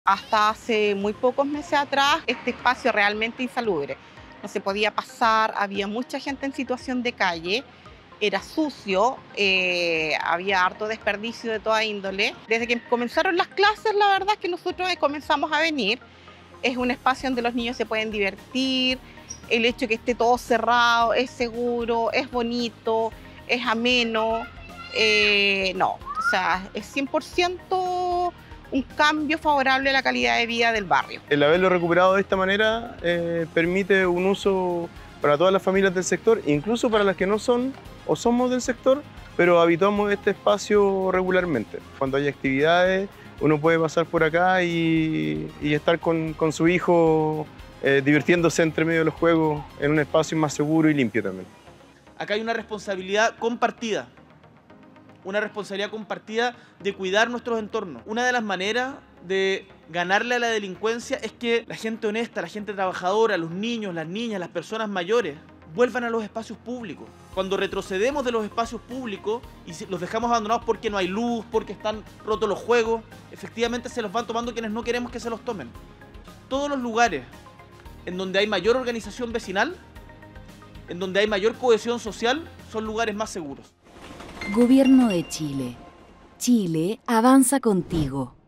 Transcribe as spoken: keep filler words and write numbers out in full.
Hasta hace muy pocos meses atrás, este espacio realmente insalubre. No se podía pasar, había mucha gente en situación de calle, era sucio, eh, había harto desperdicio de toda índole. Desde que comenzaron las clases, la verdad es que nosotros comenzamos a venir. Es un espacio donde los niños se pueden divertir, el hecho de que esté todo cerrado, es seguro, es bonito, es ameno. Eh, no, o sea, es cien por ciento un cambio favorable a la calidad de vida del barrio. El haberlo recuperado de esta manera eh, permite un uso para todas las familias del sector, incluso para las que no son o somos del sector, pero habitamos este espacio regularmente. Cuando hay actividades, uno puede pasar por acá y, y estar con, con su hijo eh, divirtiéndose entre medio de los juegos en un espacio más seguro y limpio también. Acá hay una responsabilidad compartida, una responsabilidad compartida de cuidar nuestros entornos. Una de las maneras de ganarle a la delincuencia es que la gente honesta, la gente trabajadora, los niños, las niñas, las personas mayores, vuelvan a los espacios públicos. Cuando retrocedemos de los espacios públicos y los dejamos abandonados porque no hay luz, porque están rotos los juegos, efectivamente se los van tomando quienes no queremos que se los tomen. Todos los lugares en donde hay mayor organización vecinal, en donde hay mayor cohesión social, son lugares más seguros. Gobierno de Chile. Chile avanza contigo.